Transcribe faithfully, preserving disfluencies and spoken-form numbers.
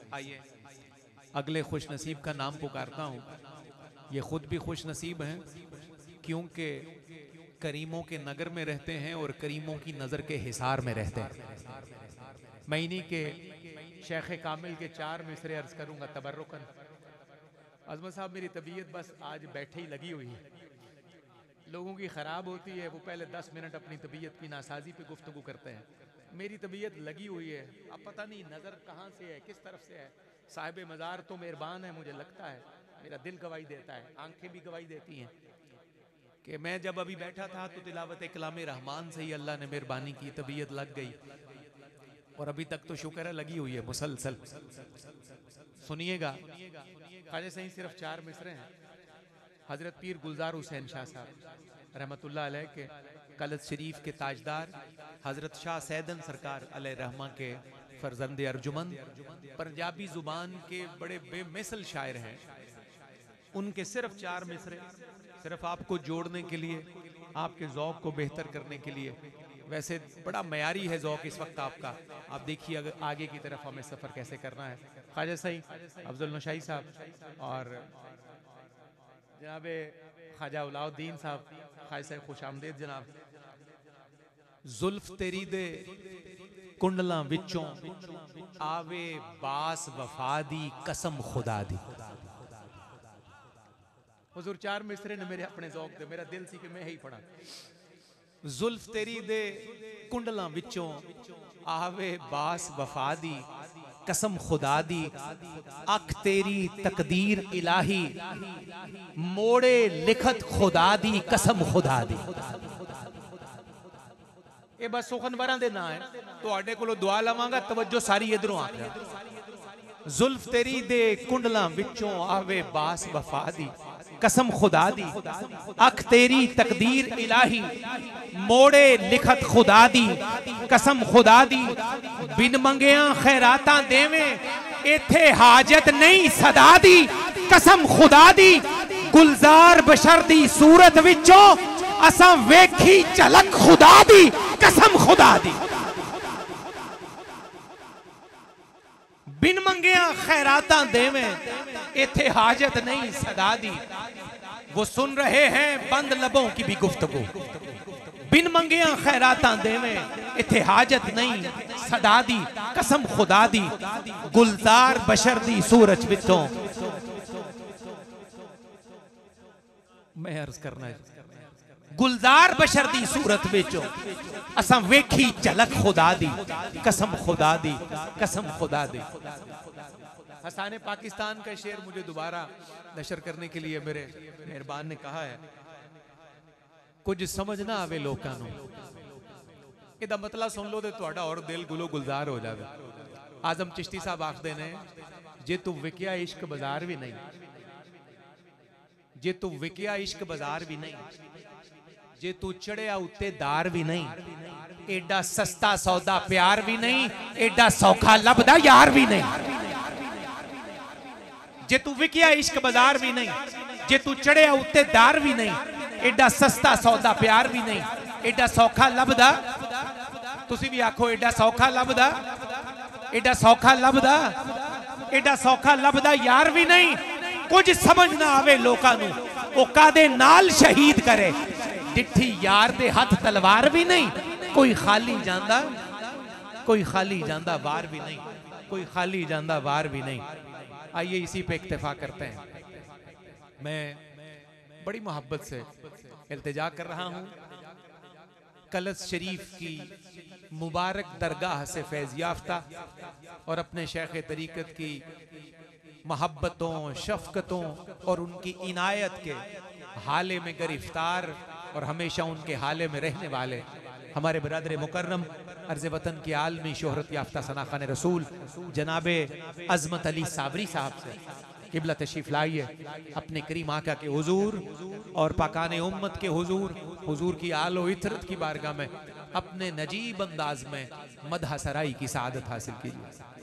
आइए अगले खुश नसीब का नाम पुकारता हूँ। ये खुद भी खुश नसीब हैं क्योंकि करीमों के नगर में रहते हैं और करीमों की नज़र के हिसार में रहते हैं। मैं इन्हीं के शेख कामिल के चार मिसरे अर्ज करूँगा तबर्रुकन। अज़मत साहब, मेरी तबीयत बस आज बैठे ही लगी हुई है। लोगों की ख़राब होती है, वो पहले दस मिनट अपनी तबीयत की नासाजी पे गुफ्तगू करते हैं। मेरी तबीयत लगी हुई है, अब पता नहीं नज़र कहाँ से है, किस तरफ से है। साहिब मज़ार तो मेहरबान है, मुझे लगता है, मेरा दिल गवाही देता है, आंखें भी गवाही देती हैं कि मैं जब अभी बैठा था तो तिलावत कलाम रहमान से ही अल्लाह ने मेहरबानी की, तबीयत लग गई और अभी तक तो शुक्र है लगी हुई है मुसलसल। सुनिएगा, ख्वाजा सही सिर्फ चार मिसरे हैं। हजरत पीर गुलजार हुसैन शाह साहब रहमतुल्लाह अलैह के कलश शरीफ के ताजदार हजरत शाह सैदन सरकार अलैह रहमा के फर्जंद अर्जुमंद, पंजाबी जुबान के बड़े बेमिसल शायर हैं। उनके सिर्फ चार मिसरे, सिर्फ आपको जोड़ने के लिए, आपके ज़ौक़ को बेहतर करने के लिए। वैसे बड़ा मयारी है ज़ौक़ इस वक्त आपका, आप देखिए अगर आगे की तरफ हमें सफ़र कैसे करना है। ख्वाजा सही अफजल नशाई साहब और जनाब ख्वाजा उलाउद्दीन साहब, ख्वाजा साहब खुश आमदेद जनाब। जुल्फ तेरी दे कुंडलां विचों आवे बास वफा दी कसम खुदा दी। हुजूर चार मिसरे ने मेरे अपने ज़ौक़ दे, मेरा दिल सी कि मैं ही पढ़ा। जुल्फ तेरी दे कुंडलां विचों आवे बास वफा दी कसम खुदा दी। अख तेरी तकदीर इलाही मोड़े लिखत खुदा दी कसम खुदा दी। ये बस सुखनवरां दे ना है, तुहाडे कोलों दुआ लवांगा, तवज्जो सारी इधरों आ जाए। जुल्फ तेरी दे कुंडलां विचों आवे बास वफा दी कसम खुदा दी। अख तेरी तकदीर इलाही मोड़े लिखत खुदा दी कसम खुदा दी। बिन मंगिया खैरातां देवें इथे हाजत नहीं सदा दी कसम खुदा दी। गुलजार बशर दी सूरत विचों असां वेखी झलक खुदा दी कसम खुदा दी। बिन मंगिया खैरातां देवें इथे हाजत नहीं सदा दी। वो सुन रहे हैं बंद लबों की भी गुफ्तगू। बिन मंगिया खैरातां देवें इथे हाजत नहीं सदा दी कसम खुदा दी। गुलजार बशर दी सूरज विचों मैं अर्ज करना है, गुलजार बशर दी सूरत विचों असां वेखी झलक खुदा दी कसम खुदा दी कसम खुदा दी। हसाने पाकिस्तान का शेर मुझे दोबारा नशर करने के लिए मेरे मेहरबान ने कहा है। कुछ समझ ना आवे लोकां नूं, इहदा मतलब सुन लो तो तुहाडा और दिल गुलो गुलजार हो जावे। आजम चिश्ती साहब आखदे ने, जे तू विकिया इश्क बाजार भी नहीं, जे तू विकिया इश्क बाजार भी नहीं, जे तू चढ़िया उत्ते दार भी नहीं, एडा सस्ता सौदा प्यार भी नहीं, एडा सौखा लभदा यार भी नहीं। जे तू विकिया इश्क बाजार भी नहीं, जे तू चढ़िया उत्ते दार भी नहीं, एडा सस्ता सौदा प्यार भी नहीं, एडा सौखा लभदा, तुसी भी आखो एडा सौखा लभदा, एडा सौखा लभदा, एडा सौखा लभदा यार भी नहीं। कुछ समझ ना आवे लोकां नूं ओ कादे नाल शहीद करे, डिठी यार दे हाथ तलवार भी नहीं। कोई खाली जांदा, कोई खाली जांदा वार भी नहीं, कोई खाली जांदा वार भी नहीं। आइए इसी पे इक्तिफा करते हैं। मैं बड़ी मोहब्बत से इल्तिजा कर रहा हूँ कलश शरीफ की मुबारक दरगाह से फैज़ याफ्ता और अपने शेख तरीक़त की मोहब्बतों, शफ़क़तों और उनकी इनायत के हाले में गिरफ्तार और हमेशा उनके हाले में रहने वाले हमारे बरादर मुकर्रम अर्ज़ वतन की आलमी शोहरत याफ्ता सनाख़ान रसूल जनाबे अज़मत अली साबरी साहब से किबला तशरीफ़ लाइए। अपने करीम आका के हुजूर और पाकाने उम्मत के हुजूर, हुजूर की आलो इतरत की बारगाह में अपने नजीब अंदाज में मदह सराई की सआदत हासिल कीजिए।